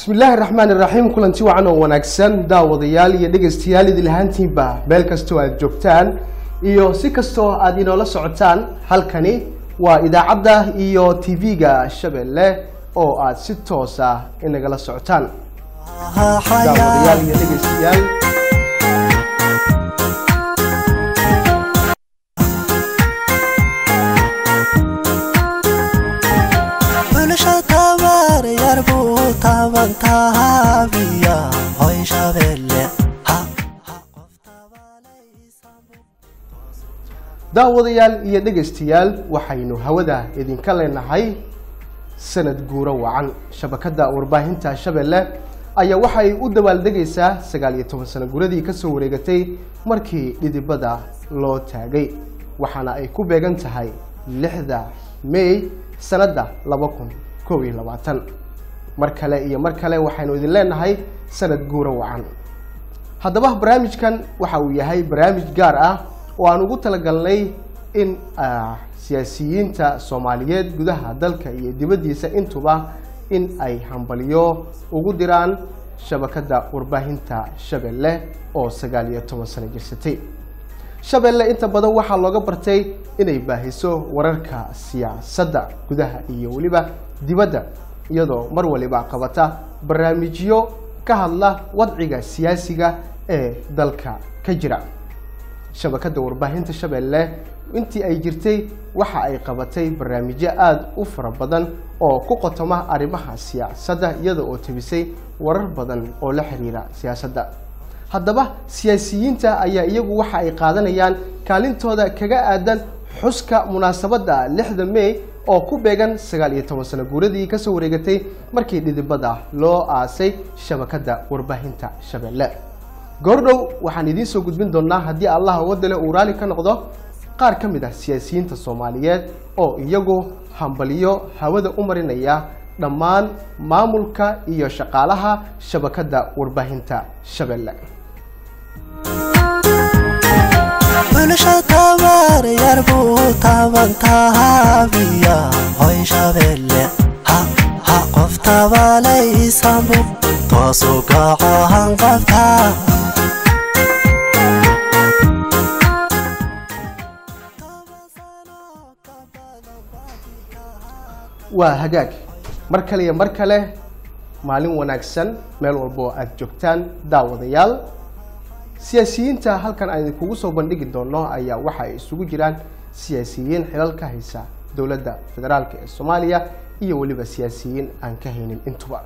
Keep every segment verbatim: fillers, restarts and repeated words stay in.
بسم الله الرحمن الرحيم كلنتي وعنا وناكسن داوديال iyo dhageystayaal idil ahaantiinba meel kasto aad joogtaan iyo si kasto aad inoola socotaan halkani waa idaacadda iyo T V-ga Shabeelle oo aad si toos ah inagala socotaan daawadyaal iyo dhageystayaal daawadayaal iyo dhageystayaal waxaynu hawada idinka leenahay sanad guuro wacan shabakada warbaahinta Shabeelle ayaa waxay u dabaaldegaysaa sagaal iyo toban sano guuradii ka soo wareegatay markii dhidibada loo taagay waxaana ay ku beegan tahay lixda May sanada laba kun kow iyo labaatan mar kale iyo mar kale waxaynu idin leenahay sanad guuro wacan haddaba barnaamijkan waxa uu yahay barnaamij gaar ah oo aan ugu talagalnay in siyaasiyiinta Soomaaliyeed gudaha dalka iyo dibadiisa intuba in ay hambaliyo ugu diraan shabakada warbaahinta Shabeelle oo sagaal iyo toban sano jirsatay Shabeelle inta badan waxa looga bartay inay baahiso wararka siyaasadda gudaha iyo waliba dibadda iyadoo mar waliba qabata barnaamijyo ka hadla wadciga siyaasiga ee dalka ka jira shabakada warbaahinta Shabeelle intii ay jirtay waxa ay qabatay barnaamijyo aad u fara badan oo ku qotoma arrimaha siyaasadda iyadoo oo tabisay warar badan oo la xiriira siyaasadda haddaba siyaasiyiinta ayaa iyagu waxa ay qaadanayaan kaalintooda kaga aadan xuska munaasabadda lixda May oo ku beegan sagaal iyo toban sano guuradii ka soo wareegatay markii dhidibada loo aasay shabakada warbaahinta Shabeelle goordhow waxaan idin soo gudbin doonaa haddii Allah wadale uu raali ka noqdo qaar ka mid ah siyaasiyiinta Soomaaliyeed oo iyagu hambaliyo hawada u marinaya dhammaan maamulka iyo shaqaalaha shabakada warbaahinta Shabeelle waa hagaag mar kale iyo mar kale maalin wanaagsan meel walba aad joogtaan daawadayaal siyaasiyiinta halkan aan idinku soo bandhigi doono ayaa waxa ay isugu jiraan siyaasiyiin xilal ka haysa dawladda federaalka ee Soomaaliya iyo waliba siyaasiyiin aan ka haynin intuba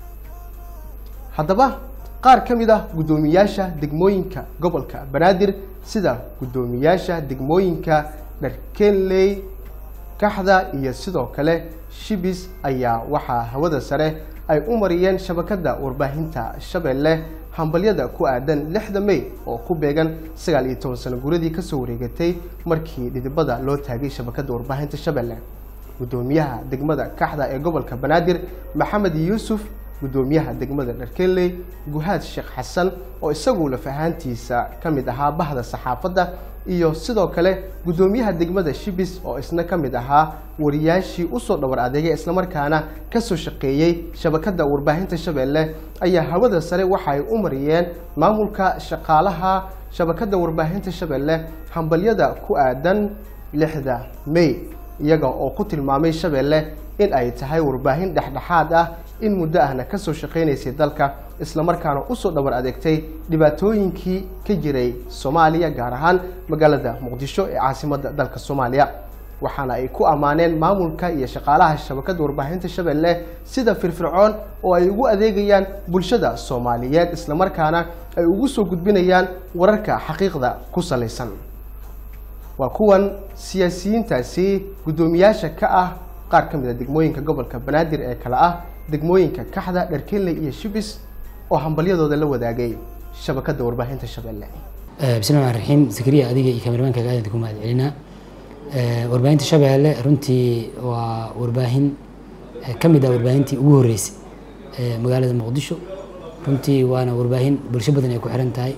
haddaba qaar ka mid ah gudoomiyaasha degmooyinka gobolka Banaadir sida gudoomiyaasha degmooyinka Dharkeenley Kaxda iyo sidoo kale Shibis ayaa waxa hawada sare ay u mariyeen shabakada warbaahinta Shabeelle hambaliyada ku aadan lixda May oo ku beegan sagaal iyo toban sano guuradii ka soo wareegatay markii dhidibada loo taagay shabakada warbaahinta Shabeelle gudoomiyaha degmada Kaxda ee gobolka Banaadir Maxamed Yuusuf gudoomiyaha degmada Dharkeenley Guhaad Sheekh Xasan oo isagu la fahantiisa kamid ahaa bahda saxaafadda iyo sidoo kale gudoomiyaha degmada Shibis oo isna kamid ahaa wariyaashii u soo dhawr adeegay isla markaana ka soo shaqeeyay shabakada warbaahinta Shabeelle ayaa hawada sare waxa ay u mariyeen maamulka shaqaalaha shabakada warbaahinta Shabeelle hambaliyada ku aadan lixda May iyaga oo ku tilmaamay Shabeelle in ay tahay warbaahin dhaxdhaxaad ah in muddo ahna ka soo shaqeynaysay dalka isla markaana u soo dhawr adeegtay dhibaatooyinkii ka jiray Soomaaliya gaar ahaan magaalada Muqdisho ee caasimadda dalka Soomaaliya waxaana ay ku amaaneen maamulka iyo shaqaalaha shabakada warbaahinta Shabeelle sida firfircoon oo ay ugu adeegayaan bulshada Soomaaliyeed isla markaana ay ugu soo gudbinayaan wararka xaqiiqda ku saleysan waa kuwan siyaasiyiintaasi gudoomiyaasha ka ah qaar ka mid ah degmooyinka gobolka Banaadir ee kala ah degmooyinka Kaxda Dharkeenley iyo Shibis oo hambaliyadooda la wadaagay shabakada warbaahinta Shabeelle bismillaahir rahmaanir rahiim Zakariya adiga iyo kameramanka aad ku mahad celinaa warbaahinta Shabeelle runtii waa warbaahin kamid ah warbaahintii ugu horeysay magaalada Muqdisho runtii waana warbaahin bulsho badan ay ku xiran tahay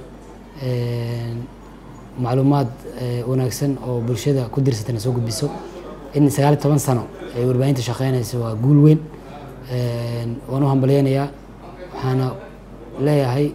macluumaad wanaagsan oo bulshada ku dirsatana soo gudbiso in sagaal iyo toban sano ay warbaahinta shaqeynayso waa guul weyn waan u hambalyeynaya waxaana leeyahay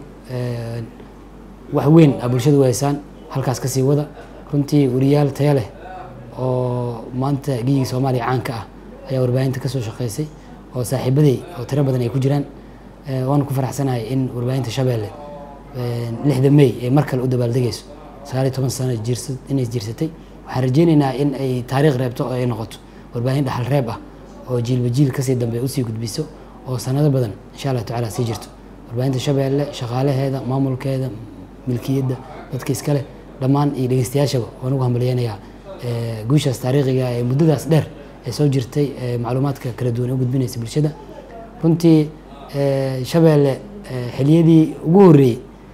wax weyn aa bulshada u haysaan halkaas kasii wada runtii wariyaal taya leh oo maanta gigii Soomaaliya caanka ah ayaa warbaahinta kasoo shaqeysay oo saaxiibaday oo tiro badan ay ku jiraan waan ku faraxsanahay in warbaahinta Shabeelle lixda May ee markale u dabaaldegayso sagaal iyo toban sano jirsad inay jirsatay waxaan rajaynaynaa in ay taariikh reebto oo ay noqoto warbaahin dhaxal reeb ah oo jiilba jiil kasii dambe usii gudbiso oo sanado badan insha Allah tacaala sii jirto warbaahinta Shabeelle shaqaalaheeda maamulkeeda milkiyadda dadka iskale dhammaan iyo dhageystayaashaba waan ugu hambalyeynaya guushaas taariikhiga ee muddadaas dheer ee soo jirtay macluumaadka kala duwan oo gudbinaysa bulshada runtii Shabeelle xiliyadii ugu horeeyay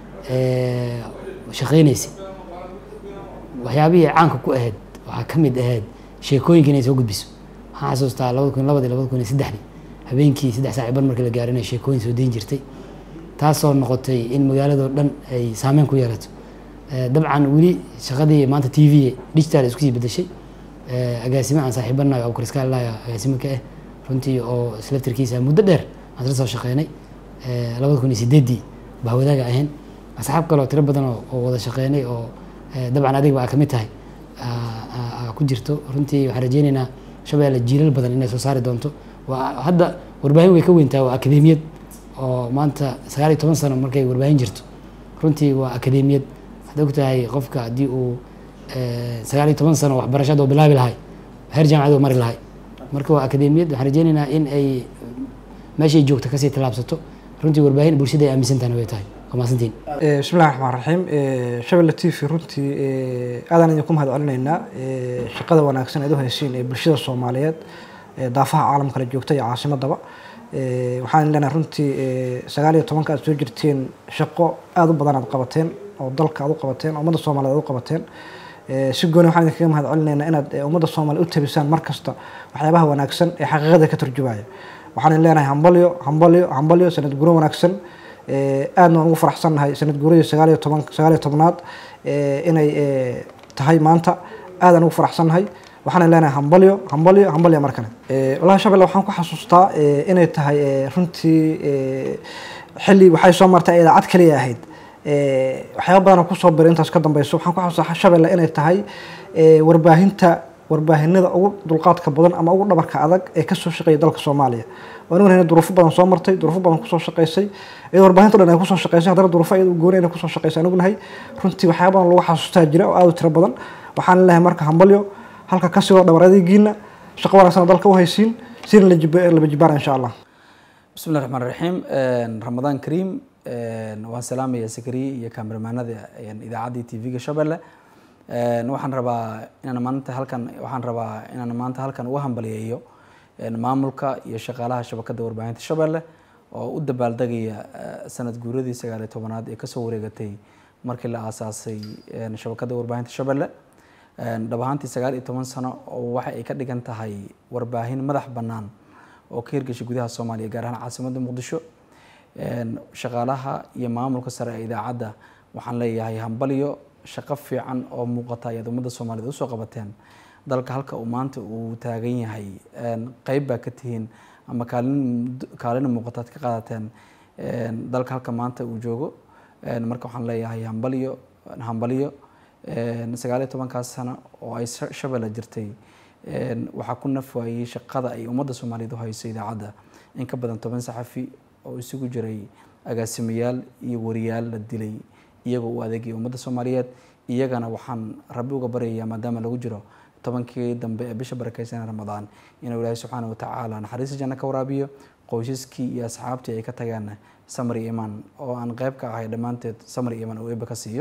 shaqeynaysay waxyaabihii caanka ku ahayd waxaa ka mid ahayd sheekooyinka inay soo gudbiso waxaan xasuustaa labada kun iyo labada labada kun iyo saddexdii habeenkii saddex saac bar markii la gaarinay sheekooyin soo deyn jirtay taasoo noqotay in magaaladoo dhan ay saameyn ku yeelato dabcan weli shaqadii maanta T V digital isku sii bedeshay agaasimo aan saaxiibanahay oo Kriskaal laaya agaasimo ka ah runtii oo slaftirkiisa muddo dheer aan soo shaqeynay labada kun iyo sideedii baa wadaaga ahayn asxaab kale oo tiro badan oo wada shaqeynay oo dabcan adiga baa ka mid tahay ku jirto runtii waxaan rajaynaynaa Shabeelle jiilal badan inay soo saari doonto waa hadda warbaahin way ka weyntaa waa akademiyad oo maanta sagaal iyo toban sano markay warbaahin jirto runtii waa akademiyad hadda ku tahay qofka hadii uu sagaal iyo toban sano waxbarashada oo bilaabi lahay heer jaamacad mari lahay marka waa akademiyad waxaan rajaynaynaa in ay meeshay joogto kasii talaabsato runtii warbaahin bulshada ay aaminsan tahay way tahay kamaasantiin bismillaahir rahmaanir rahiim Shabeelle T V runtii aadan idinku mahad celinaynaa shaqada wanaagsan ee u haysiin ee bulshada Soomaaliyeed daafaha caalamka kala joogta iyo caasimadaba waxaan leenahay runtii sagaal iyo toban ka soo jirteen shaqo aad u badan aad qabateen oo dalka aad u qabateen ummadda Soomaaliyeed u qabateen si gooni waxaan idinkaga mahad celinaynaa inaad ummadda Soomaaliyeed u tabisaan markasta waxyaabaha wanaagsan ee xaqiiqada ka turjumaya waxaan leenahay hambalyo hambalyo hambalyo sanad guuro wanaagsan aadna ugu faraxsanahay sanad guuradii sagaal iyo toban sagaal iyo tobnaad inay tahay maanta aadan ugu faraxsanahay waxaan leenahay hambalyo hambalyo hambalyo markale wallahi Shabeelle waxaan ku xasuustaa inay tahay runtii xilli waxay soo martay idaacad kaliya ahayd waxyaabo badan ku soo biray intaas ka dambayso waxaan ku xasuustaa Shabeelle inay tahay warbaahinta warbaahinada ugu dulqaadka badan ama ugu dhabarka adag ee ka soo shaqeeyay dalka Soomaaliya waan ognahay duruufo badan soo martay duruufo badan ku soo shaqeysay ee warbaahinta dhan ay ku soo shaqeysay hadana duruufo ay goonayna ku soo shaqeysay aan ognahay runtii waxyaabo badan lagu xasuustaa jira oo aad u tiro badan waxaan leeyahay marka hambalyo halka ka soo dhabaradigiina shaqo wanaagsan dalka u haysiin sir la jibaar insha Allah bismillaahir rahmaanir rahiim Ramadan Kareem waan salaamaya Sakariye iyo kaameramanada idaacadda T V-ga Shabeelle waxaan rabaa inaan maanta halkan waxaan rabaa inaan maanta halkan uga hambaliyeeyo maamulka iyo shaqaalaha shabakadda warbaahinta Shabeelle oo u dabaaldegaya sanad guuradii sagaal iyo tobanaad ee ka soo wareegatay markii la aasaasay shabakadda warbaahinta Shabeelle dhabaantii sagaal iyo toban sano oo waxa ay ka dhigan tahay warbaahin madax bannaan oo ka hirgashay gudaha Soomaaliya gaar ahaan caasimadda Muqdisho shaqaalaha iyo maamulka sare ee idaacadda waxaan leeyahay hambalyo shaqo fiican oo muuqata ay ummadda Soomaaliyeed u soo qabateen dalka halka uu maanta uu taagan yahay qayb ba ka tihiin ama kaalin kaalin muuqata ka qaadateen dalka halka maanta uu joogo marka waxaan leeyahay hambalyo hambalyo sagaal iyo toban kaas sano oo ay Shabeelle jirtay waxa ku nafwaayay shaqada ay ummadda Soomaaliyeed u haysay idaacadda in ka badan toban saxafi oo isugu jiray agaasimayaal iyo wariyaal la dilay iyagoo u adeegay ummadda Soomaaliyeed iyagana waxaan rabbi uga baryayaa maadaama lagu jiro tobankii dambe ee bisha barakeysan Ramadaan inuu Ilaahay subxaanahu wa ta'aala naxariista janno ka waraabiyo qoysaskii iyo asxaabtii ay ka tageen samri iman oo aan qayb ka ahay dhamaanteed samri iman oo eeba ka siiyo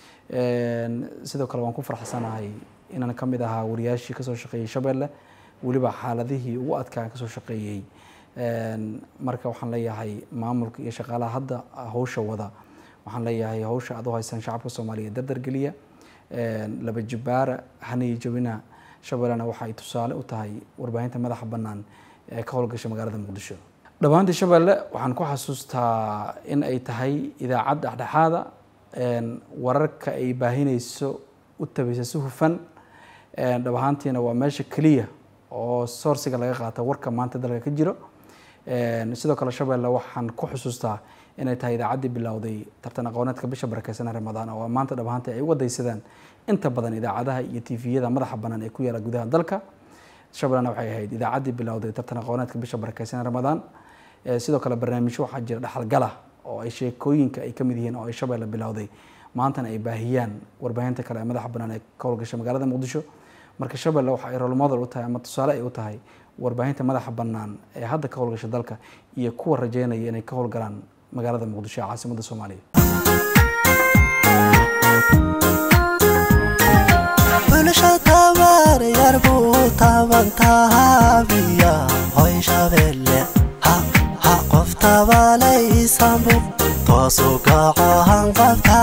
sidoo kale waan ku faraxsanahay inaan ka mid ahaa wariyaashii ka soo shaqeeyay Shabeelle waliba xaaladihii ugu adkaa ka soo shaqeeyay marka waxaan leeyahay maamulka iyo shaqaalaha hadda hawsha wada waxaan leeyahay hawsha aad u haysan shacabka Soomaaliyeed dardar geliya laba jibaara hanay jabina Shabeellena waxa ay tusaale u tahay warbaahinta madaxa bannaan ee ka howlgasha magaalada Muqdisho dhabaantii Shabeelle waxaan ku xasuustaa in ay tahay idaacad dhexdhexaada wararka ay baahinayso u tabisay si hufan dhabaantiina waa meesha kaliya oo sourciga laga qaato warka maanta dalka ka jiro sidoo kale Shabeelle waxaan ku xusuustaa inay tahay idaacaddii bilowday tartan aqooneedka bisha barakeysan ramadaan oo maanta dhabaanta ay uga daysadaan inta badan idaacadaha iyo tviyada madaxa banaan ee ku yaala gudaha dalka Shabeellana waxay ahayd idaacaddii bilowday tartan aqooneedka bisha barakeysan ramadaan sidoo kale barnaamijyo waxaa jira dhaxalgal ah oo ay sheekooyinka ay kamid yihiin oo ay Shabeelle bilowday maantana ay baahiyaan warbaahinta kale ee madaxa banaan ee ka howlgasha magaalada Muqdisho marka Shabeelle waxa ay role model u tahay ama tusaale ay u tahay warbaahinta madaxa banaan ee hadda ka howlgasha dalka iyo kuwa rajeynaya inay ka howlgalaan magaalada Muqdisho ee caasimadda Soomaaliya bulsho tabar yar buu taban tahabiya hoy Shabeelle ha ha qof tabalaysanbu toosu gacan qabta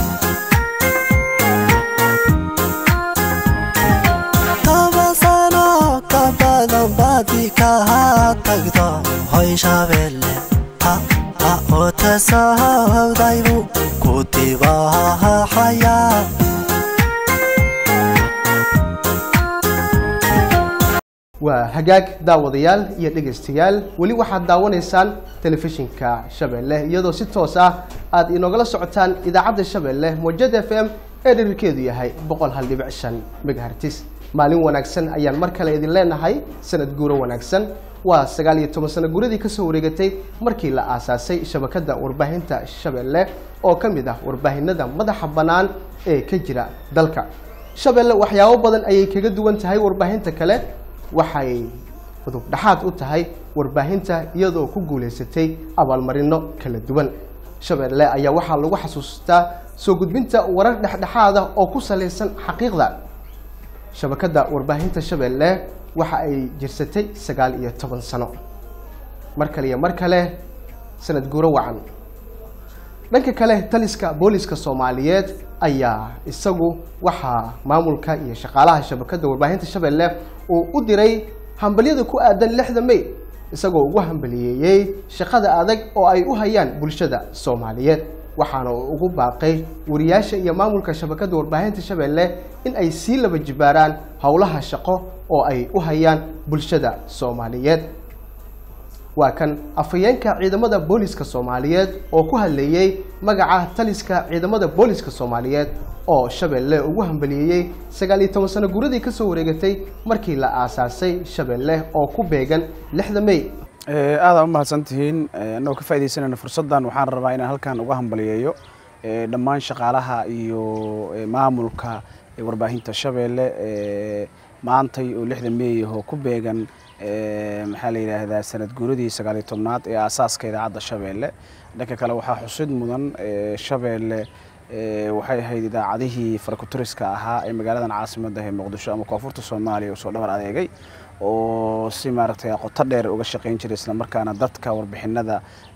tabasano kabadan badika tagda hoy Shabeelle ha ha otasawdaybu kutibaha haya waa hagaag daawadayaal iyo dhageystayaal wali waxaad daawanaysaan telefishinka Shabeelle iyadoo si toos ah aad inagala socotaan idaacadda Shabeelle mowjada F M ee dhererkeedu yahay boqol hal dhibic shan megahertz maalin wanaagsan ayaan mar kale idin leenahay sanad guuro wanaagsan waa sagaal iyo toban sano guuradii ka soo wareegatay markii la aasaasay shabakadda warbaahinta Shabeelle oo kamid ah warbaahinada madaxa banaan ee ka jira dalka Shabeelle waxyaabo badan ayay kaga duwan tahay warbaahinta kale waxay qodub dhaxaad u tahay warbaahinta iyadoo ku guuleysatay abaalmarino kala duwan Shabeelle ayaa waxa lagu xasuustaa soo gudbinta warar dhexdhexaad ah oo ku saleysan xaqiiqda shabakadda warbaahinta Shabeelle waxa ay jirsatay sagaal iyo toban sano mar kale iyo mar kale sanad guuro wacan dhanka kale taliska booliska Soomaaliyeed ayaa isagu waxa maamulka iyo shaqaalaha shabakadda warbaahinta Shabeelle oo u diray hambaliyada ku aadan lixda May isagoo ugu hambaliyay shaqada adag oo ay u hayaan bulshada Soomaaliyeed waxaana uu ugu baaqay wariyaasha iyo maamulka shabakadda warbaahinta Shabeelle in ay si laba jibaaraan hawlaha shaqo oo ay u hayaan bulshada Soomaaliyeed waa kan afayeenka ciidamada booliska Soomaaliyeed oo ku hadlayay magaca taliska ciidamada booliska Soomaaliyeed oo Shabeelle ugu hambaliyay sagaal iyo toban sano guuradii ka soo wareegatay markii la aasaasay Shabeelle oo ku beegan lixda May ee aad u mahadsantihiin anoo ka faa'iideysanayna fursadan waxaan rabaa inaan halkan uga hambaliyeeyo ee dhammaan shaqaalaha iyo maamulka warbaahinta Shabeelle ee maanta oo lixda May oo ku beegan ee maxaa la yiraahdaa sanad guuradii sagaal iyo tobnaad ee aasaaska idaacadda Shabeelle dhanka kale waxa xusid mudan ee Shabeelle ee waxay ahayd idaacadihii farkuturiska ahaa ee magaalada caasimadda ee Muqdisho ama koonfurta Soomaaliya oo soo dhabar adeegay oo si maaragtay qoto dheer uga shaqeyn jiray isla markaana dadka warbixinada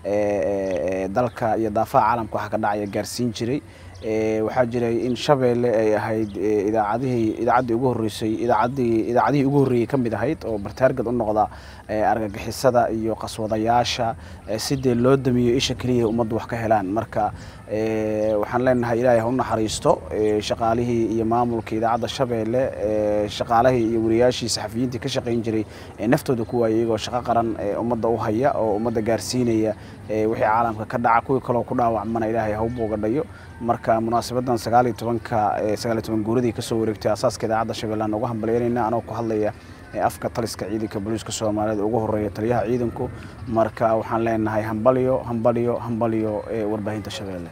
ee dalka iyo daafaha caalamka waxa ka dhacaya gaarsiin jiray ee waxa jiray in Shabeelle ay ahayd idaacadihii idaacadii ugu horeysay idaacadii idaacadihii ugu horeeyay kamid ahayd oo bartaargad u noqda argagixisada iyo qaswadayaasha sidii loo damiyo isha kaliya ummaddu wax ka helaan marka ee waxaan leenahay Ilaahay ha u naxariisto shaqaalihii iyo maamulka idaacadda Shabeelle shaqaalihii iyo wariyaashii saxafiyiintii ka shaqeyn jiray naftooda kuwa iyagoo shaqo qaran ummadda u haya oo ummadda gaarsiinaya wixii caalamka ka dhaca kuwa kale oo ku dhaawacmana Ilaahay ha u boogadhayo marka munaasabadan sagaal iyo tobanka sagaal iyo toban guuradii ka soo wareegtay aasaaska idaacadda Shabeelle aan uga hambalyeynayna anoo ku hadlaya afka taliska ciidanka booliska Soomaaliyeed ugu horeeya taliyaha ciidanku marka waxaan leenahay hambaliyo hambaliyo hambaliyo ee warbaahinta Shabeelle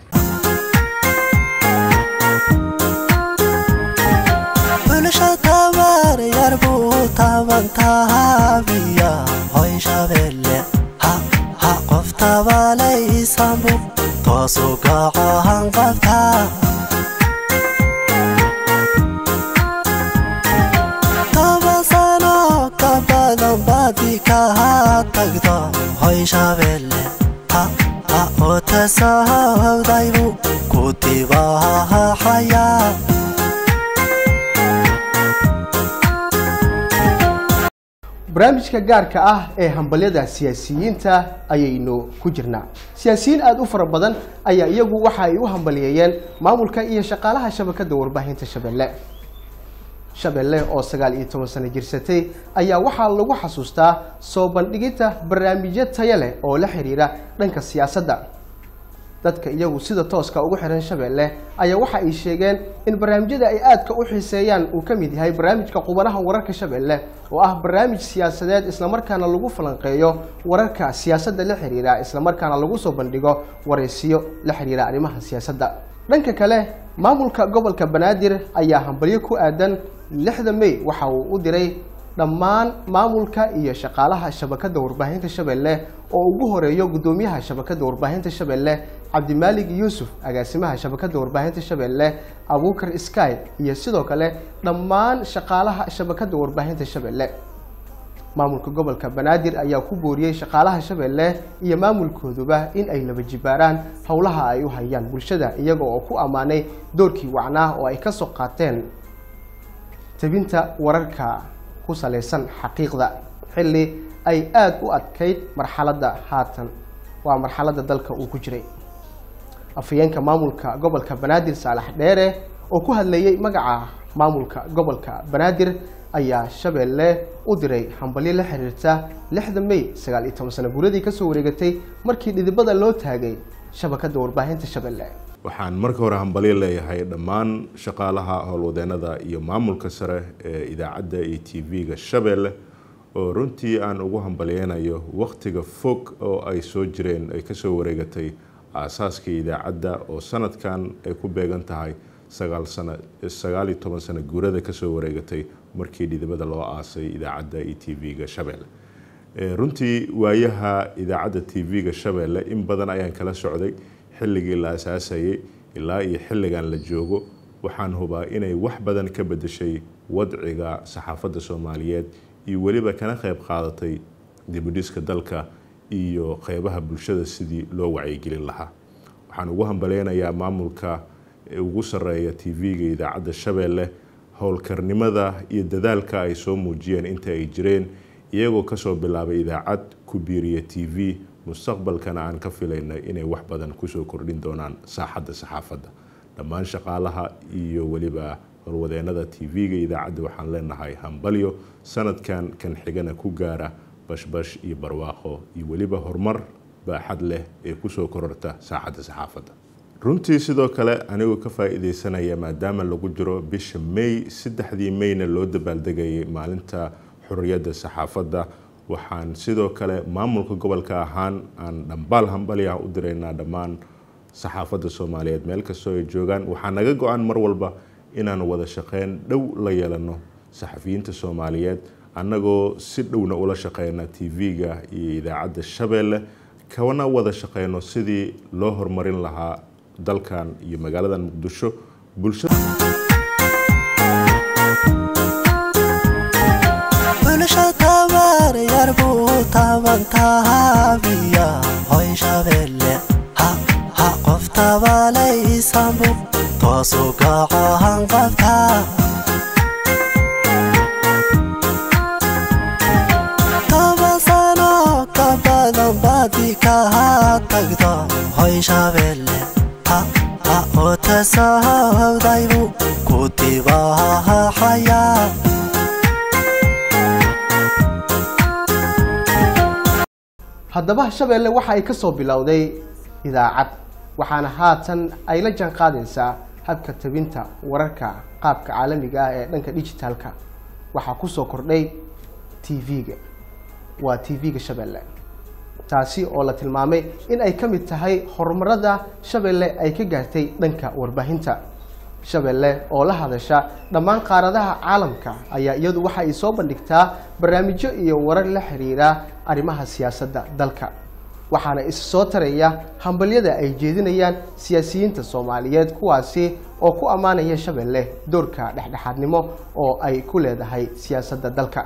bulsho tabar yar buu taban tahabiya hoy Shabeelle ha ha qof tabalaysanbu toosu gacan qabta tabasano kabadan badika tagda hoy Shabeelle ha ha otasawdaybu kutibaha haya barnaamijka gaarka ah ee hambalyada siyaasiyiinta ayaynu ku jirnaa siyaasiyiin aad u fara badan ayaa iyagu waxa ay u hambalyeeyeen maamulka iyo shaqaalaha shabakadda warbaahinta Shabeelle Shabeelle oo sagaal iyo toban sano jirsatay ayaa waxa lagu xasuustaa soo bandhigida barnaamijyo tayo leh oo la xiriira dhanka siyaasadda dadka iyagu sida tooska ugu xiran Shabeelle ayaa waxa ay sheegeen in barnaamijyada ay aadka u xiiseeyaan uu ka mid yahay barnaamijka qubanaha wararka Shabeelle oo ah barnaamij siyaasadeed isla markaana lagu falanqeeyo wararka siyaasadda la xiriira isla markaana lagu soo bandhigo wareysiyo la xiriira arrimaha siyaasadda. dhanka kale maamulka gobolka Banaadir ayaa hambalyo ku aadan lixda May waxa uu u diray dhammaan maamulka iyo shaqaalaha shabakada warbaahinta Shabeelle oo ugu horeeyo gudoomiyaha shabakada warbaahinta Shabeelle Cabdimaalig Yuusuf, agaasimaha shabakada warbaahinta Shabeelle Abuukar Sky iyo sidoo kale dhammaan shaqaalaha shabakada warbaahinta Shabeelle. maamulka gobolka Banaadir ayaa ku booriyay shaqaalaha Shabeelle iyo maamulkooduba in ay laba jibaaraan howlaha ay u hayaan bulshada iyaga oo ku amaanay doorkii wacnaa oo ay ka soo qaateen tabinta wararka ku saleysan xaqiiqda xilli ay aad u adkayd marxaladda haatan waa marxaladda dalka uu ku jiray. afayeenka maamulka gobolka Banaadir Saalax Dheere oo ku hadlayay magaca maamulka gobolka Banaadir ayaa Shabeelle u diray hambalyo la xiriirta lixda May sagaal iyo toban sano guuradii ka soo wareegatay markii dhidibada loo taagay shabakada warbaahinta Shabeelle. waxaan marka hore hambalyo leeyahay dhammaan shaqaalaha howlwadeenada iyo maamulka sare ee idaacadda iyo T V-ga Shabeelle oo runtii aan ugu hambalyeynayo waqtiga fog oo ay soo jireen ay ka soo wareegatay aasaaska idaacadda oo sanadkan ay ku beegan tahay sagaal sano sagaal iyo toban sano guurada ka soo wareegatay markii dhidibada loo aasay idaacadda iyo T V-ga Shabeelle. runtii waayaha idaacadda T V-ga Shabeelle in badan ayaan kala socday xilligii la asaasayay ilaa iyo xilligan la joogo. waxaan hubaa inay wax badan ka bedeshay wadciga saxaafadda Soomaaliyeed iyo waliba kana qayb qaadatay dib u dhiska dalka iyo qaybaha bulshada sidii loo wacyigelin lahaa. waxaan ugu hambaleynayaa maamulka ugu sareeya T V-ga idaacadda Shabeelle howlkarnimada iyo dadaalka ay soo muujiyeen inta ay jireen iyagoo ka soo bilaabay idaacad ku biiriya T V mustaqbalkana aan ka filaynay inay wax badan ku soo kordhin doonaan saaxadda saxaafadda. dhammaan shaqaalaha iyo waliba howlwadeenada T V-ga idaacadda waxaan leenahay hambalyo sanadkan kan xigana ku gaara bashbash iyo barwaaqo iyo waliba horumar baaxad leh ee ku soo kororta saaxadda saxaafadda. runtii sidoo kale anigu ka faa'iideysanaya maadaama lagu jiro bisha May saddexdii Mayna loo dabaaldegayay maalinta xurriyadda saxaafadda. waxaan sidoo kale maamulka gobolka ahaan aan dhambaal hambalyo u diraynaa dhammaan saxaafadda Soomaaliyeed meel kastoo ay joogaan. waxaa naga go'an mar walba inaan wada shaqeyn dhow la yeelano saxafiyiinta Soomaaliyeed annagoo si dhowna ula shaqeyna T V-ga iyo idaacadda Shabeelle kana wada shaqeyno sidii loo horumarin lahaa dalkan iyo magaalada Muqdisho bulshada tabantahabiya hoy Shabeelle ha ha qofta balaysambu toosu gacan qabta tabasano kabadan badika tagda hoy Shabeelle ha ha otasawdaybu kutibaha haya haddaba Shabeelle waxa ay ka soo bilowday idaacad waxaana haatan ay la jaan qaadaysaa habka tabinta wararka qaabka caalamiga ah ee dhanka digitalka. waxa ku soo kordhay T V-ga waa T V-ga Shabeelle taasi oo la tilmaamay in ay ka mid tahay horumarada Shabeelle ay ka gaartay dhanka warbaahinta. Shabeelle oo la hadasha dhammaan qaaradaha caalamka ayaa iyadu waxa ay soo bandhigtaa barnaamijyo iyo warar la xiriira arrimaha siyaasadda dalka. waxaana is soo taraya hambalyada ay jeedinayaan siyaasiyiinta Soomaaliyeed kuwaasi oo ku amaanaya Shabeelle doorka dhexdhexaadnimo oo ay ku leedahay siyaasadda dalka.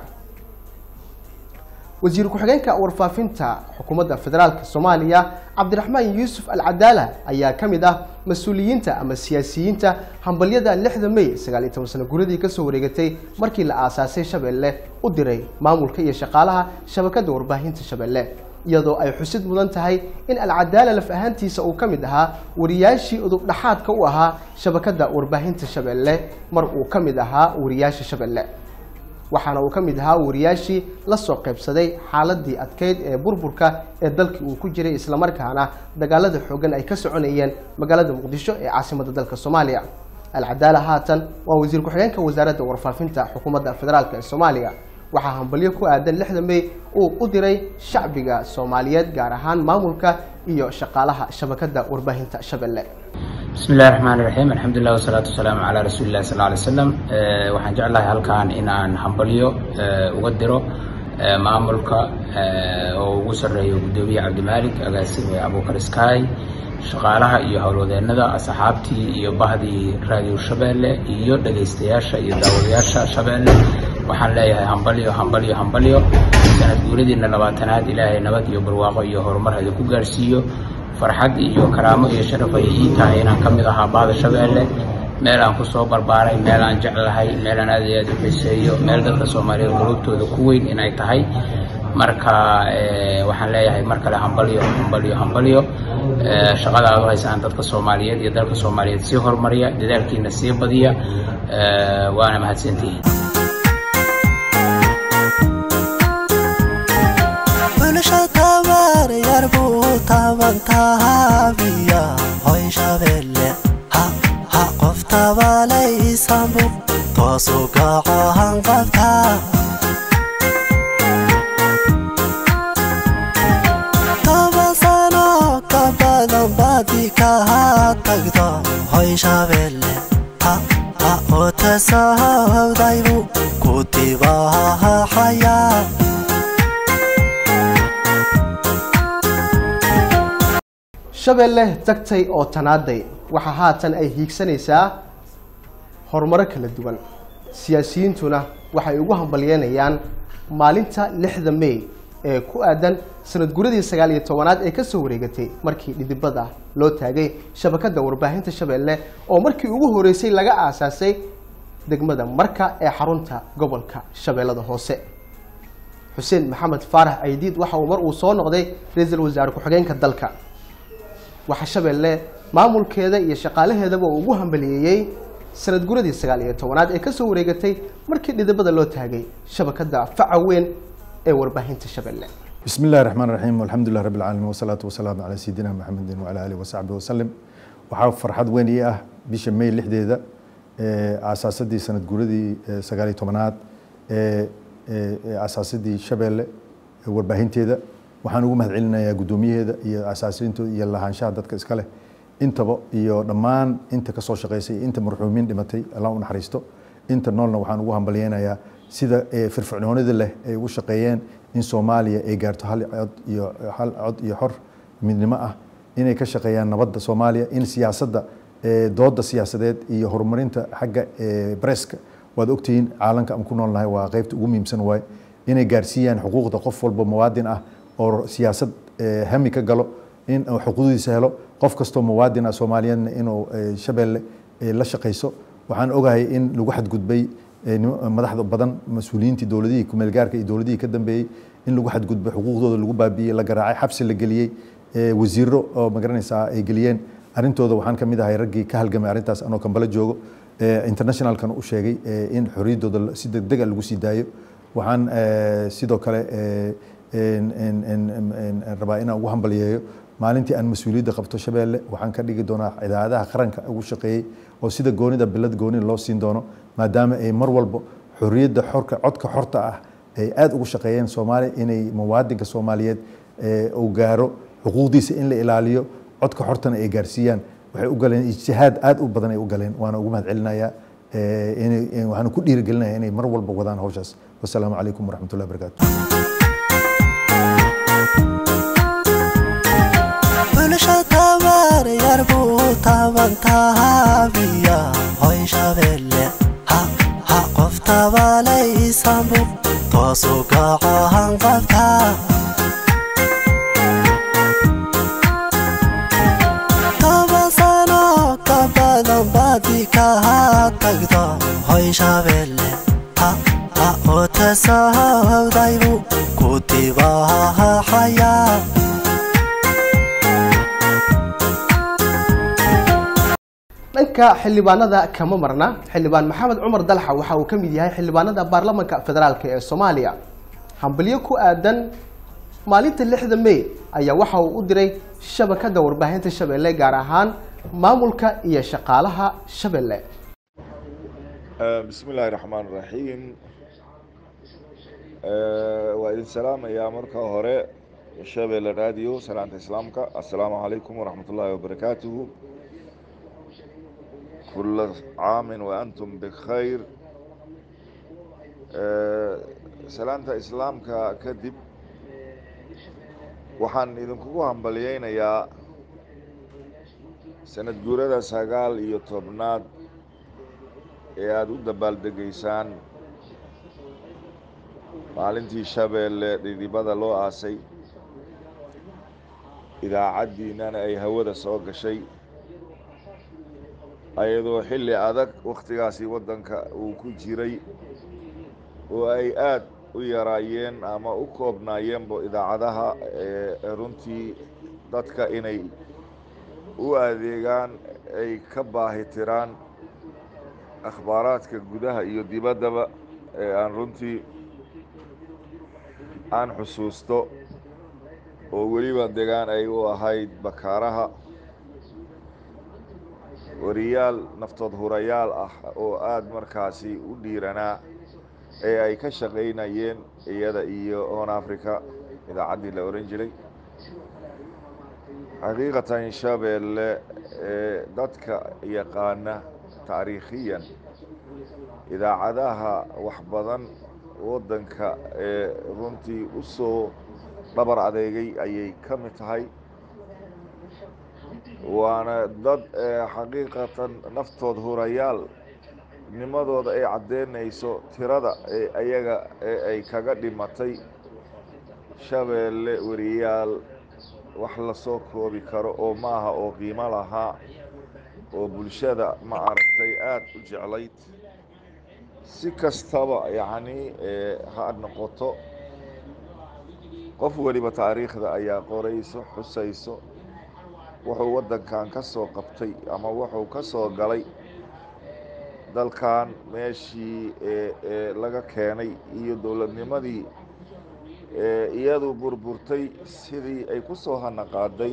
wasiir ku-xigeenka warfaafinta xukuumadda federaalka Soomaaliya Cabdiraxmaan Yuusuf Al-Cadaala ayaa ka mid ah mas'uuliyiinta ama siyaasiyiinta hambalyada lixda May sagaal iyo toban sano guuradii ka soo wareegatay markii la aasaasay Shabeelle u diray maamulka iyo shaqaalaha shabakada warbaahinta Shabeelle iyadoo ay xusid mudan tahay in Al-Cadaala laf ahaantiisa uu ka mid ahaa wariyaashii udub dhaxaadka u ahaa shabakada warbaahinta Shabeelle mar uu ka mid ahaa wariyaasha Shabeelle. waxaana uu ka mid ahaa wariyaashii la soo qaybsaday xaaladii adkeyd ee burburka ee dalkii uu ku jiray islamarkaana dagaalada xoogan ay ka soconayeen magaalada muqdisho ee caasimadda dalka soomaaliya. alcadaala haatan waa wasiir ku-xigeenka wasaaradda warfaafinta xukuumadda federaalk ee soomaaliya. waxaa hambalyo ku aadan lixda May uu u diray shacbiga Soomaaliyeed gaar ahaan maamulka iyo shaqaalaha shabakada warbaahinta Shabeelle. بسم الله الرحمن الرحيم الحمد لله والصلاة والسلام على رسول الله صلى الله عليه وسلم waxaan jeclahay halkaan in aan hambalyo uga diro maamulka oo ugu sareeyo gudoomiye Cabdimaalik agaasime Abuukar Sky shaqaalaha iyo howlwadeenada asxaabtii iyo bahdii radio Shabeelle iyo dhageystayaasha iyo daawadayaasha Shabeelle waxaan leeyahay hambalyo hambalyo hambalyo sanad guuradina labaatanaad ilaahay nabad iyo barwaaqo iyo horumar hada ku gaarsiiyo farxad iyo karaamo iyo sharaf ay ii tahay inaan ka mid ahaa bahda Shabeelle meel aan ku soo barbaaray meel aan jeclahay meel aan aad iyo aad u xiiseeyo meel dadka Soomaaliyeed qulubtooda ku weyn inay tahay marka waxaan leeyahay mar kale hambalyo hambalyo hambalyo shaqada aad haysaan dadka Soomaaliyeed iyo dalka Soomaaliyeed si horumariya dadaalkiina si badiya waana mahadsantihiin. tabantahabiya hoy Shabeelle ha ha qofta balaysambu toosu gacan qabta tabasano kabadan badika tagda hoy Shabeelle ha ha otasawdaybu kutibaha haya Shabeelle tagtay oo tanaaday waxa haatan ay hiigsanaysaa horumar kala duwan. Siyaasiyiintuna waxay ugu hambalyeynayaan maalinta lixda May ee ku aadan sanad guuradii sagaal iyo tobanaad ee ka soo wareegatay markii dhidibada loo taagay shabakada warbaahinta Shabeelle oo markii ugu horeysay laga aasaasay degmada Marka ee xarunta gobolka Shabeellada Hoose. Xuseen Maxamed Faarax Aydiid waxa uu mar uu soo noqday ra'iisul wasaare ku-xigeenka dalka. waxa Shabeelle maamulkeeda iyo shaqaalaheedaba ugu hambalyeeyay sanad guuradii sagaal iyo tobanaad ee ka soo wareegatay markii dhidibada loo taagay shabakada faca weyn ee warbaahinta Shabeelle. بسم الله الرحمن الرحيم والحمد لله رب العالمين والصلاة والسلام على سيدنا محمد وعلى آله وصحبه وسلم. waxaa farxad weyn ii ah bisha May lixdeeda ee asaasadii sanad guuradii sagaal iyo tobanaad ee asaasadii Shabeelle warbaahinteeda waxaan ugu mahadcelinayaa gudoomiyaheeda iyo asaasintooda iyo lahaanshaha dadka iska leh intaba iyo dhammaan inta ka soo shaqeysay inta marxuumiin dhimatay Allah u naxariisto inta noolna waxaan ugu hambalyeeynaa sida firfircoonida leh ay ugu shaqeeyeen in Soomaaliya ay gaarto hal cod iyo hal cod iyo xor midnimo ah inay ka shaqeeyaan nabadda Soomaaliya in siyaasadda dooda siyaasadeed iyo horumarinta xagga breska waad ogtihiin caalamka aan ku noolnahay waa qaybta ugu muhiimsan waay inay gaarsiiyaan xuquuqda qof walba muwaadin ah oo siyaasad hami ka galo in xuquuqdiisa helo qof kasto muwaadin ah Soomaaliyeed inuu Shabeelle la shaqeyso waxaan ogahay in lagu xadgudbay madaxda badan mas'uuliyiintii dawladii ku meel gaarka iyo dawladii ka dambeeyay in lagu xadgudbay xuquuqdooda lagu baabiyay la garaacay xabsi la geliyay wasiiro oo magaranaysa ay geliyeen arintooda waxaan kamid ahay raggii ka halgamay arintaas anoo Kampala joogo internationalkan u sheegay in xoriyadooda si degdeg ah lagu sii daayo waxaan sidoo kale rabaa inaan ugu hambalyeeyo maalintii aan mas'uuliyadda qabto Shabeelle waxaan ka dhigi doonaa ciidamada qaranka ugu shaqeeyay oo sida goonida bilad gooni loo siin doono maadaama ay mar walba xorriyadda xorka codka xorta ah ay aad ugu shaqeeyeen Soomaaliya inay muwaadinka Soomaaliyeed uu gaaro xuquuqdiisa in la ilaaliyo codka xortana ay gaarsiiyaan waxay u galeen ijtihaad aad u badan ay u galeen waana ugu mahadcelinayaa inay waxaan ku dhiirigelinayaa inay mar walba wadaan hawshaas wassalaamu calaykum waraxmatullahi wabarakaatuh tabantahabiya hoy Shabeelle ha ha qofta balaysambu toosu gacan qabta tabasano kabadan badika tagda hoy Shabeelle ha ha otasawdaybu kutibaha haya dhanka xildhibaanada kama marna xildhibaan maxamed cumar dalxa waxa uu ka mid yahay xildhibaanada baarlamaanka federaalk ee Soomaaliya hambalyo ku aadan maalinta lixda May ayaa waxa uu u diray shabakada warbaahinta Shabeelle gaar ahaan maamulka iyo shaqaalaha Shabeelle. bismillaahi raxmaani raxiim waa idin salaamayaa marka hore Shabeelle radio salaanta islaamka assalaamu calaykum waraxmatullaahi wabarakaatuhu كل عام وأنتم بخير سلامة إسلامك كدب waxaan idinkugu hambaliyeynayaa sanad guurada sagaal iyo tobnaad ee aad u dabaaldegaysaan maalintii Shabeelle dhidibada loo aasay idaacaddiinana ay hawada soo gashay ayadoo xilli adag waqtigaasi waddanka uu ku jiray oo ay aad u yaraayeen ama u koobnaayeenba idaacadaha ee runtii dadka inay u adeegaan ay ka baahi tiraan akhbaaraadka gudaha iyo dibaddaba ee aan runtii aan xusuusto oo weliba degaan ay u ahayd Bakaaraha wariyaal naftood hurayaal ah oo aad markaasi u dhiiranaa ee ay ka shaqaynayeen iyada iyo Horn Africa idaacaddii la oran jiray xaqiiqatan Shabeelle ee dadka yaqaana taariikhiyan idaacadaha wax badan waddanka ee runtii u soo dhabar adeegay ayay ka mid tahay waana dad xaqiiqatan naftood hurayaal nimadooda ay caddeynayso tirada ee ayaga ee ay kaga dhimatay Shabeelle wariyaal wax la soo koobi karo oo maaha oo qiimo lahaa oo bulshada ma aragtay aad u jeclayd si kastaba yacni ha noqoto qof waliba taariikhda ayaa qorayso xusayso wuxuu waddankan ka soo qabtay ama wuxuu ka soo galay dalkan meeshii ee laga keenay iyo dowladnimadii ee iyadu burburtay sidii ay ku soo hanaqaaday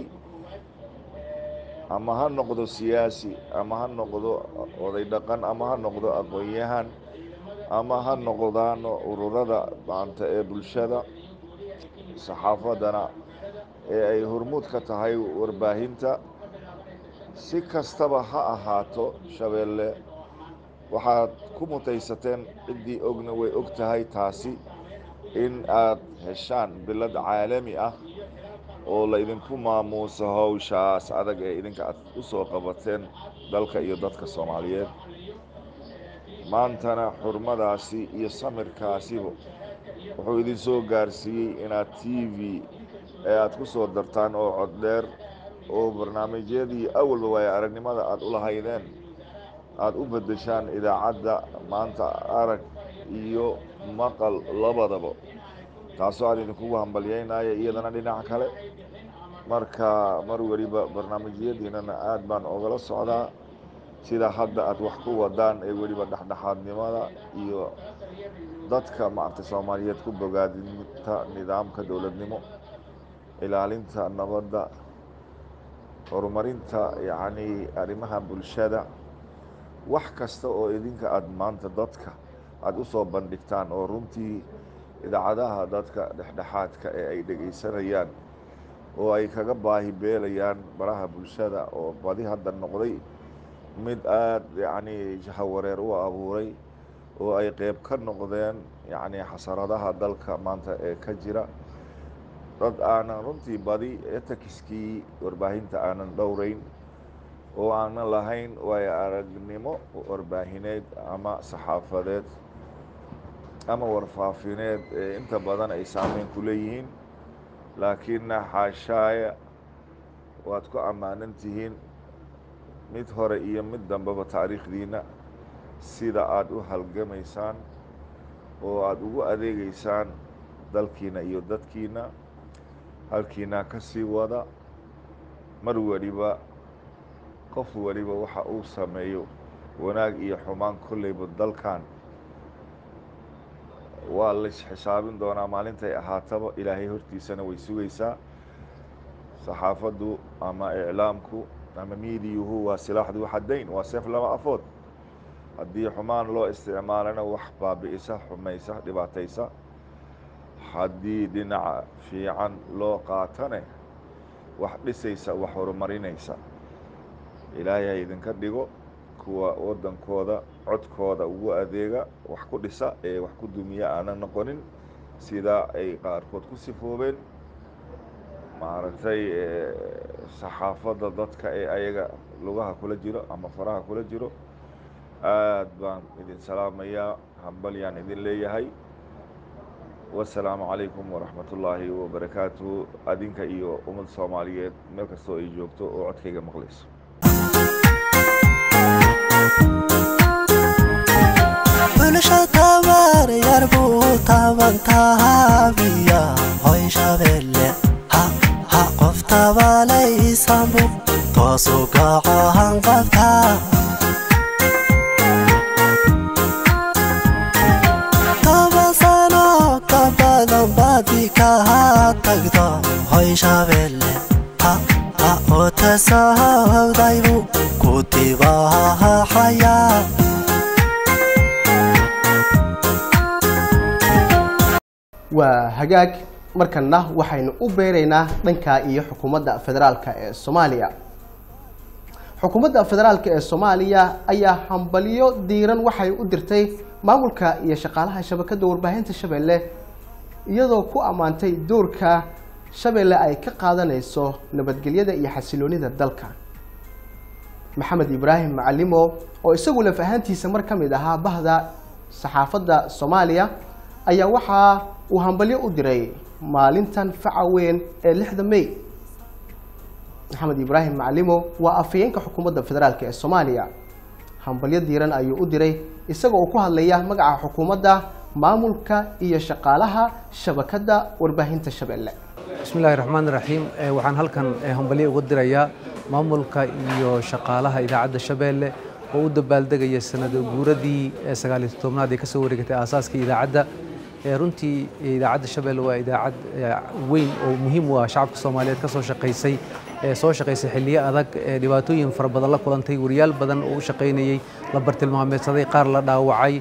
ama ha noqdo siyaasi ama ha noqdo oday dhaqan ama ha noqdo aqoon-yahan ama ha noqdaan ururada maanta ee bulshada saxaafadana ee ay hormuud ka tahay warbaahinta si kastaba ha ahaato Shabeelle waxaad ku mutaysateen ciddii ogna way og tahay taasi in aad heshaan bilad caalami ah oo la idinku maamuuso hawshaas adag ee idinka aad u soo qabateen dalka iyo dadka Soomaaliyeed maantana xurmadaasi iyo samirkaasiba wuxuu idin soo gaarsiiyey inaad T V ee aad ku soo dartaan oo cod dheer oo barnaamijyadii awalba waaya aragnimada aad u lahaydeen aad u beddeshaan idaacadda maanta arag iyo maqal labadaba taasoo aan idinkugu hambalyeynaya iyadana dhinaca kale marka mar waliba barnaamijyadiinana aad baan ogala socdaa sida hadda aad wax ku wadaan ee weliba dhexdhexaadnimada iyo dadka maaragtay Soomaaliyeed ku bogaadinta nidaamka dowladnimo ilaalinta nabadda horumarinta yacni arrimaha bulshada wax kasta oo idinka aad maanta dadka aad u soo bandhigtaan oo runtii idaacadaha dadka dhexdhexaadka ee ay dhegaysanayaan oo ay kaga baahi beelayaan baraha bulshada oo badi hadda noqday mid aad yacni jahawareer u abuuray oo ay qayb ka noqdeen yacni xasaradaha dalka maanta ee ka jira dad aanan runtii badi etakiskii warbaahinta aanan dhowrayn oo aanan lahayn waayo aragnimo warbaahineed ama saxaafadeed ama warfaafineed ee inta badan ay saameyn ku leeyihiin laakiinna xaashaaya waad ku ammaanan tihiin mid hore iyo mid dambeba taariikhdiina sida aad u halgamaysaan oo aad ugu adeegaysaan dalkiina iyo dadkiina halkiina ka sii wada mar waliba qof waliba waxa uu sameeyo wanaag iyo xumaan kolleyba dalkan waa la xisaabin doonaa maalintay ahaataba ilaahay hortiisana way sugaysaa saxaafaddu ama iclaamku ama miidiyuhu waa silaaxdu xadayn waa seef laba afood haddii xumaan loo isticmaalana wax baabi'isa xumaysa dhibaataysa haddii dhinaca fiican loo qaatane wax dhisaysa wax horumarinaysa ilaahay ha idinka dhigo kuwa waddankooda codkooda ugu adeega wax ku dhisa ee wax ku dumiya aanan noqonin sida ay qaarkood ku sifoobeen maaragtay saxaafadda dadka ee ayaga lugaha kula jiro ama faraha kula jiro aad baan idin salaamayaa hambalyaan idin leeyahay wasalaamu calaykum waraxmatullaahi wabarakaatuhu adinka iyo ummad soomaaliyeed meel kastoo ay joogto oo codkayga maqlayso bulshada war yar buu taban tahabiya hoy shabeelle ha ha qof tabalaysanbu toosu gacan qabta tabasano kabadan badi ka tagdo hoy shabeelle ha ha oo tasawdaybu kutibaha hayaa waa hagaag markana waxaynu u beeraynaa dhanka iyo xukuumadda federaalka ee Soomaaliya xukuumadda federaalka ee Soomaaliya ayaa hambaliyo diiran waxay u dirtay maamulka iyo shaqaalaha shabakadda warbaahinta Shabeelle iyadoo ku amaantay doorka Shabeelle ay ka qaadanayso nabadgelyada iyo xasiloonida dalka Maxamed Ibrahim Macalimo oo isagu la fahantiisa mar kamid ahaa bahda saxaafadda Soomaaliya ayaa waxa uu hambalyo u diray maalintan faca weyn ee lixda May Maxamed Ibrahim Macalimo waa afayeenka xukuumadda federaalka ee Soomaaliya hambalyo diiran ayuu u diray isagoo uu ku hadlaya magaca xukuumadda maamulka iyo shaqaalaha shabakadda warbaahinta Shabeelle bismillahir rahmaanir rahiim waxaan halkan hambalyo ugu dirayaa maamulka iyo shaqaalaha idaacadda Shabeelle oo u dabaaldegaya sanad guuradii sagaal iyo tobnaad ee ka soo wareegtay aasaaska idaacadda runtii idaacadda Shabeelle waa idaacad weyn oo muhiim u ah shacabka Soomaaliyeed ka soo shaqeysay soo shaqeysay xilliyo adag dhibaatooyin fara badan la kulantay wariyaal badan oo u shaqeynayay la bartilmaameedsaday qaar la dhaawacay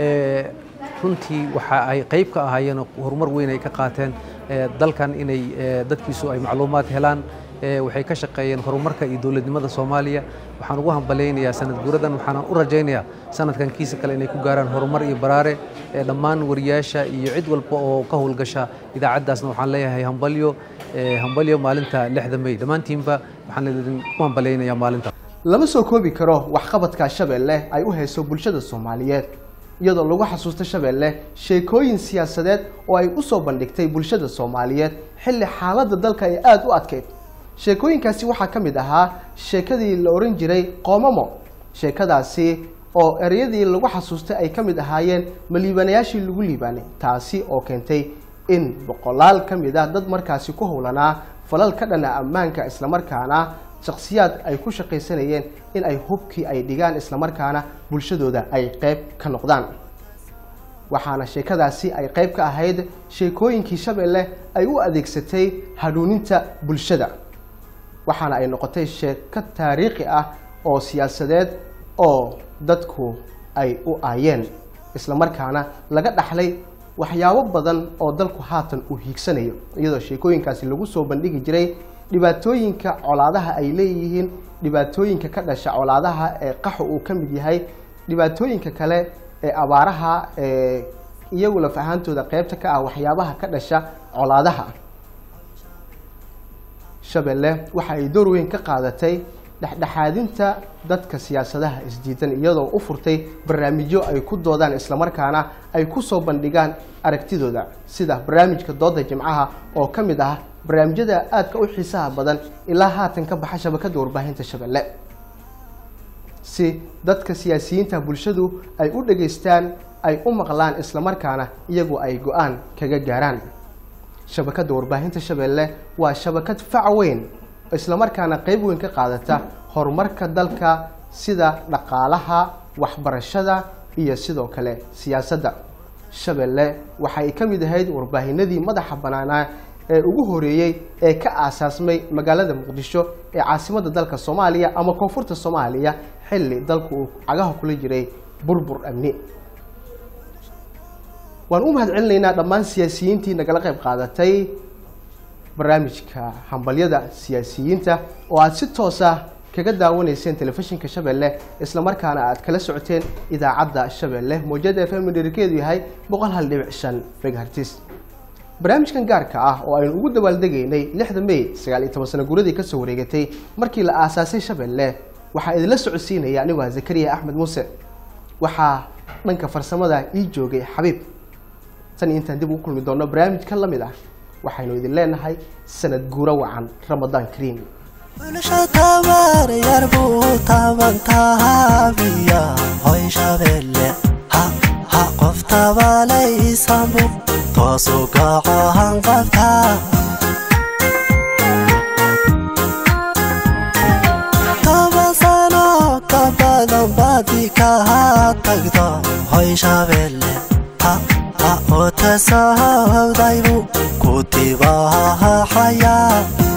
runtii waxa ay qayb ka ahaayeen horumar weyn ay ka qaateen dalkan inay dadkiisu ay macluumaad helaan waxay ka shaqeeyeen horumarka iyo dawladnimada Soomaaliya waxaan ugu hambaleynayaa sanad guuradan waxaan u rajaynayaa sanadkan kiisa kale inay ku gaaraan horumar iyo baraare dhammaan wariyaasha iyo cid walba oo ka howlgasha idaacadaasna waxaan leeyahay hambalyo hambalyo maalinta lixda May dhamaantiinba waxaan idin ku hambaleynayaa maalinta lama soo koobi karo wax qabadka Shabeelle ay u hayso bulshada Soomaaliyeed iyadoo lagu xasuusto Shabeelle sheekooyin siyaasadeed oo ay u soo bandhigtay bulshada Soomaaliyeed xilli xaaladda dalka ay aad u adkeyd sheekooyinkaasi waxaa ka mid ahaa sheekadii la oran jiray qoomamo sheekadaasi oo ereyadii lagu xasuustay ay ka mid ahaayeen maliibanayaashii lagu liibaanay taasi oo keentay in boqolaal ka mid ah dad markaasi ku howlanaa falal ka dhana ammaanka isla markaana shakhsiyaad ay ku shaqaysanayeen in ay hubkii ay dhigaan isla markaana bulshadooda ay qayb ka noqdaan waxaana sheekadaasi ay qayb ka ahayd sheekooyinkii Shabeelle ay u adeegsatay hanuuninta bulshada waxaana ay noqotay sheeko taariikhi ah oo siyaasadeed oo dadku ay u aayeen isla markaana laga dhaxlay waxyaabo badan oo dalku haatan u hiigsanayo iyadoo sheekooyinkaasi lagu soo bandhigi jiray dhibaatooyinka colaadaha ay leeyihiin dhibaatooyinka ka dhasha colaadaha ee qaxo uu ka mid yahay dhibaatooyinka kale ee abaaraha ee iyagu la fahaantooda qaybta ka ah waxyaabaha ka dhasha colaadaha Shabeelle waxa ay door weyn ka qaadatay dhexdhexaadinta dadka siyaasadaha isdiidan iyadoo u furtay barnaamijyo ay ku doodaan isla markaana ay ku soo bandhigaan aragtidooda sida barnaamijka dooda jimcaha oo ka mid ah barnaamijyada aadka u xiisaha badan ilaa haatan ka baxa shabakadda warbaahinta Shabeelle si dadka siyaasiyiinta bulshadu ay u dhageystaan ay u maqlaan isla markaana iyagu ay go'aan kaga gaaraan shabakadda warbaahinta Shabeelle waa shabakad fac weyn isla markaana qayb weyn ka qaadata horumarka dalka sida dhaqaalaha waxbarashada iyo sidoo kale siyaasadda Shabeelle waxa ay ka mid ahayd warbaahinadii madaxa banaanaa ee ugu horeeyay ee ka aasaasmay magaalada Muqdisho ee caasimadda dalka Soomaaliya ama koonfurta Soomaaliya xilli dalku uu cagaha kula jiray burbur amni waan u mahadcelinaynaa dhammaan siyaasiyiintii nagala qayb qaadatay barnaamijka hambalyada siyaasiyiinta oo aad si toos ah kaga daawanayseen telefishinka Shabeelle isla markaana aad kala socoteen idaacadda Shabeelle mowjada F M dherkeedu yahay boqol hal dhibic shan megahertz barnaamijkan gaarka ah oo aynu ugu dabaaldegaynay lixda May sagaal iyo toban sano guuradii ka soo wareegatay markii la aasaasay Shabeelle waxa idin la socodsiinaya anigu Zakariya Axmed Muuse waxa dhanka farsamada ii joogay Xabiib tan intaan dib u kulmi doono barnaamij ka lamid ah waxaynu idin leenahay sanad guura wacan Ramadan Kareem ولشتمر يربو طبن تهابيا هاي شابله ها ها قفت بالي سامبو توسوقا هنقفتا كبسانا كبدن باديكا تقدا هاي شابله ها ها وتساهو دايبو كتبها حياه